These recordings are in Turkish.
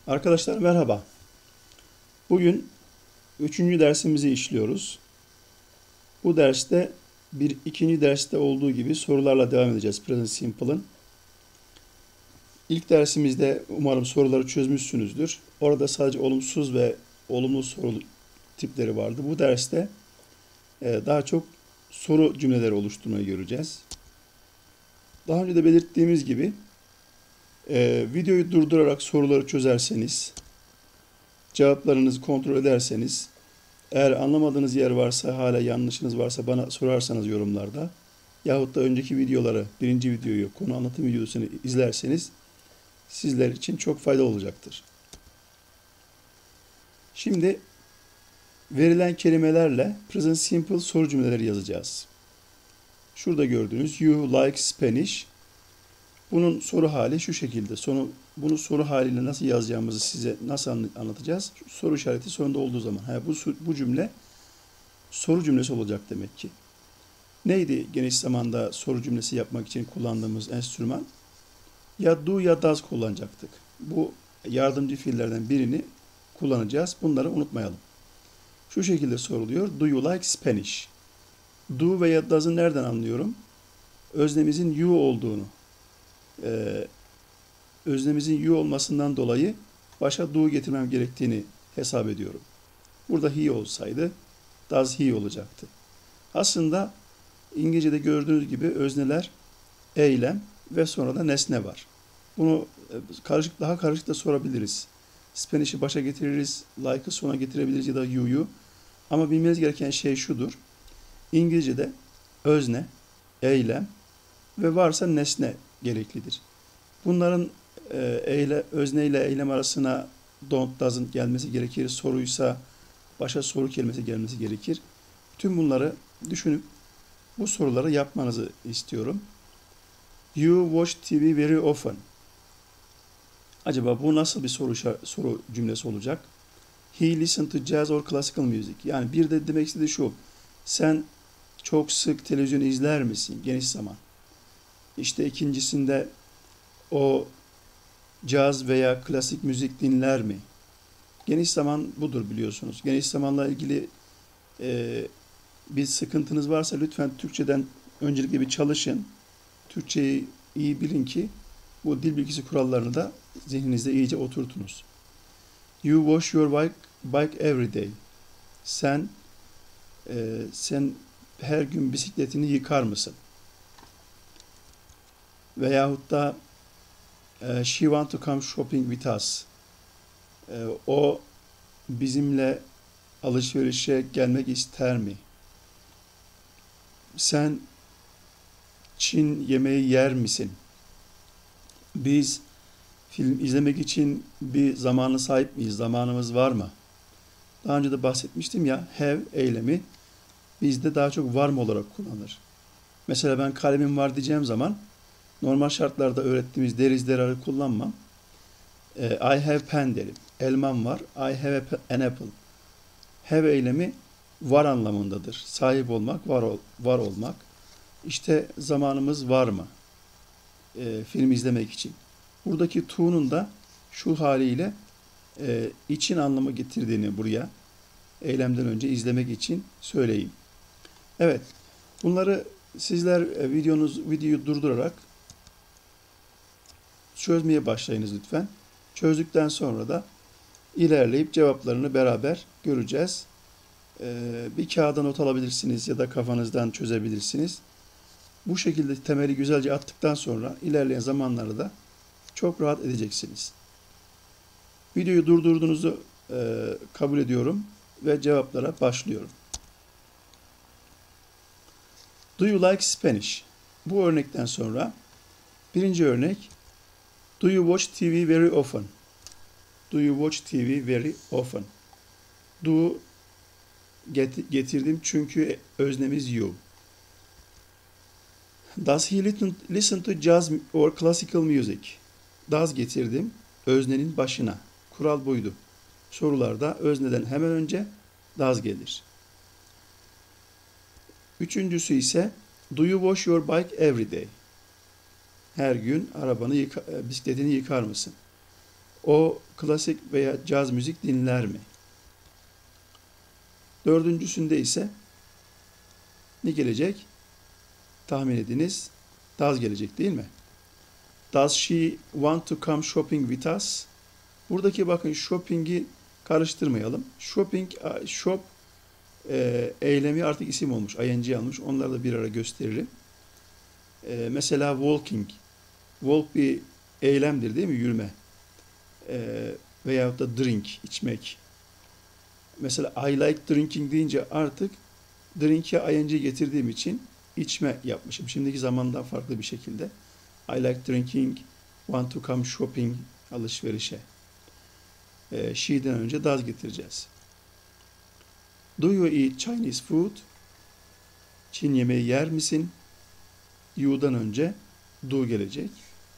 Arkadaşlar merhaba. Bugün üçüncü dersimizi işliyoruz. Bu derste ikinci derste olduğu gibi sorularla devam edeceğiz Present Simple'ın. İlk dersimizde umarım soruları çözmüşsünüzdür. Orada sadece olumsuz ve olumlu soru tipleri vardı. Bu derste daha çok soru cümleleri oluşturmayı göreceğiz. Daha önce de belirttiğimiz gibi videoyu durdurarak soruları çözerseniz, cevaplarınızı kontrol ederseniz, eğer anlamadığınız yer varsa, hala yanlışınız varsa bana sorarsanız yorumlarda yahut da önceki videoları, birinci videoyu, konu anlatım videosunu izlerseniz sizler için çok faydalı olacaktır. Şimdi verilen kelimelerle present simple soru cümleleri yazacağız. Şurada gördüğünüz you like Spanish. Bunun soru hali şu şekilde. Bunu soru haliyle nasıl yazacağımızı size nasıl anlatacağız? Soru işareti sonunda olduğu zaman. Bu cümle soru cümlesi olacak demek ki. Neydi geniş zamanda soru cümlesi yapmak için kullandığımız enstrüman? Ya do ya does kullanacaktık. Bu yardımcı fiillerden birini kullanacağız. Bunları unutmayalım. Şu şekilde soruluyor. Do you like Spanish? Do veya does'ı nereden anlıyorum? Öznemizin you olduğunu. Öznemizin you olmasından dolayı başa do getirmem gerektiğini hesap ediyorum. Burada he olsaydı does he olacaktı. Aslında İngilizce'de gördüğünüz gibi özneler eylem ve sonra da nesne var. Bunu daha karışık da sorabiliriz. Spanish'i başa getiririz, like'ı sona getirebiliriz ya da you'yu. Ama bilmeniz gereken şey şudur. İngilizce'de özne, eylem ve varsa nesne gereklidir. Bunların özne ile eylem arasına don't, doesn't gelmesi gerekir. Soruysa başa soru kelimesi gelmesi gerekir. Tüm bunları düşünüp bu soruları yapmanızı istiyorum. You watch TV very often. Acaba bu nasıl bir soru cümlesi olacak? He listens to jazz or classical music. Yani bir de demek istediği şu. Sen çok sık televizyon izler misin? Geniş zaman. İşte ikincisinde o caz veya klasik müzik dinler mi? Geniş zaman budur biliyorsunuz. Geniş zamanla ilgili bir sıkıntınız varsa lütfen Türkçeden öncelikle bir çalışın. Türkçeyi iyi bilin ki bu dil bilgisi kurallarını da zihninizde iyice oturtunuz. You wash your bike every day. Sen her gün bisikletini yıkar mısın? Veyahut da she want to come shopping with us. O bizimle alışverişe gelmek ister mi? Sen Çin yemeği yer misin? Biz film izlemek için bir zamanı sahip miyiz? Zamanımız var mı? Daha önce de bahsetmiştim ya, have eylemi bizde daha çok var mı olarak kullanılır. Mesela ben kalemim var diyeceğim zaman normal şartlarda öğrettiğimiz there is there'ı kullanmam. I have pen derim. Elmam var. I have an apple. Have eylemi var anlamındadır. Sahip olmak, var olmak. İşte zamanımız var mı? Film izlemek için. Buradaki to'nun da şu haliyle için anlamı getirdiğini buraya eylemden önce izlemek için söyleyeyim. Evet. Bunları sizler videoyu durdurarak çözmeye başlayınız lütfen. Çözdükten sonra da ilerleyip cevaplarını beraber göreceğiz. Bir kağıda not alabilirsiniz ya da kafanızdan çözebilirsiniz. Bu şekilde temeli güzelce attıktan sonra ilerleyen zamanlarda da çok rahat edeceksiniz. Videoyu durdurduğunuzu kabul ediyorum ve cevaplara başlıyorum. Do you like Spanish? Bu örnekten sonra birinci örnek Do you watch TV very often? Do you watch TV very often? Do getirdim çünkü öznemiz you. Does he listen to jazz or classical music? Does getirdim öznenin başına. Kural buydu. Sorularda özneden hemen önce does gelir. Üçüncüsü ise do you wash your bike every day? Her gün bisikletini yıkar mısın? O klasik veya caz müzik dinler mi? Dördüncüsünde ise ne gelecek? Tahmin ediniz. Does gelecek değil mi? Does she want to come shopping with us? Buradaki bakın shopping'i karıştırmayalım. Shop eylemi artık isim olmuş. ING almış. Onları da bir ara gösteririm. Mesela walking. Walk bir eylemdir değil mi? Yürüme. Veyahut da drink, içmek. Mesela I like drinking deyince artık drink'e ing getirdiğim için içme yapmışım. Şimdiki zamandan farklı bir şekilde. I like drinking, want to come shopping, alışverişe. She'den önce does getireceğiz. Do you eat Chinese food? Çin yemeği yer misin? You'dan önce do gelecek.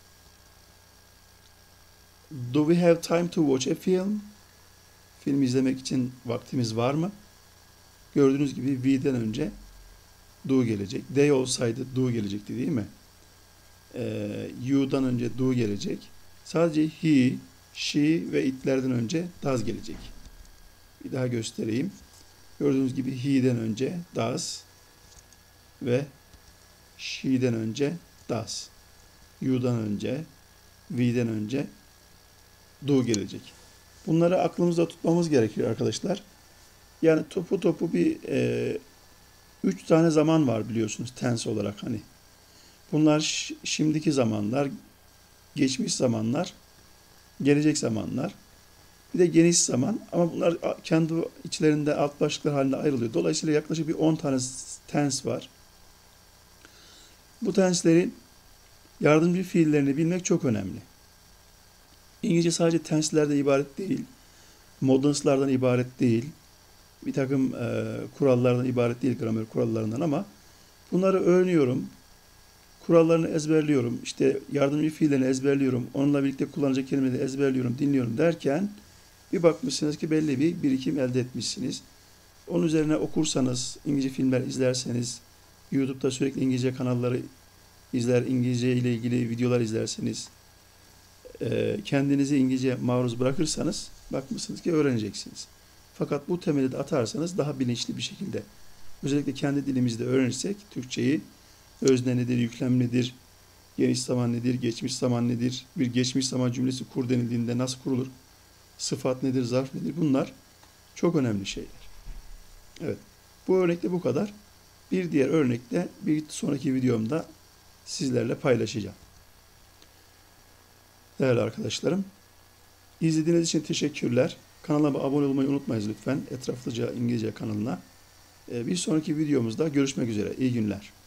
Do we have time to watch a film? Film izlemek için vaktimiz var mı? Gördüğünüz gibi we'den önce do gelecek. They olsaydı do gelecekti değil mi? You'dan önce do gelecek. Sadece he, she ve it'lerden önce does gelecek. Bir daha göstereyim. Gördüğünüz gibi he'den önce does ve she'den önce does. You'dan önce, we'den önce do gelecek. Bunları aklımızda tutmamız gerekiyor arkadaşlar. Yani topu bir 3 tane zaman var biliyorsunuz tense olarak hani. Bunlar şimdiki zamanlar, geçmiş zamanlar, gelecek zamanlar. Bir de geniş zaman ama bunlar kendi içlerinde alt başlıklar halinde ayrılıyor. Dolayısıyla yaklaşık bir 10 tane tense var. Bu tense'lerin yardımcı fiillerini bilmek çok önemli. İngilizce sadece tense'lerden ibaret değil, moduns'lardan ibaret değil, bir takım kurallardan ibaret değil, gramer kurallarından ama bunları öğreniyorum, kurallarını ezberliyorum, işte yardımcı fiillerini ezberliyorum, onunla birlikte kullanacak kelimeleri ezberliyorum, dinliyorum derken bir bakmışsınız ki belli bir birikim elde etmişsiniz. Onun üzerine okursanız, İngilizce filmler izlerseniz, YouTube'da sürekli İngilizce kanalları izler, İngilizce ile ilgili videolar izlerseniz, kendinizi İngilizce maruz bırakırsanız bakmışsınız ki öğreneceksiniz. Fakat bu temeli de atarsanız daha bilinçli bir şekilde, özellikle kendi dilimizde öğrenirsek Türkçeyi, özne nedir, yüklem nedir, geniş zaman nedir, geçmiş zaman nedir, bir geçmiş zaman cümlesi kur denildiğinde nasıl kurulur, sıfat nedir, zarf nedir, bunlar çok önemli şeyler. Evet, bu örnekte bu kadar. Bir diğer örnekte bir sonraki videomda sizlerle paylaşacağım. Değerli arkadaşlarım, izlediğiniz için teşekkürler. Kanalıma abone olmayı unutmayınız lütfen. Etraflıca İngilizce kanalına. Bir sonraki videomuzda görüşmek üzere. İyi günler.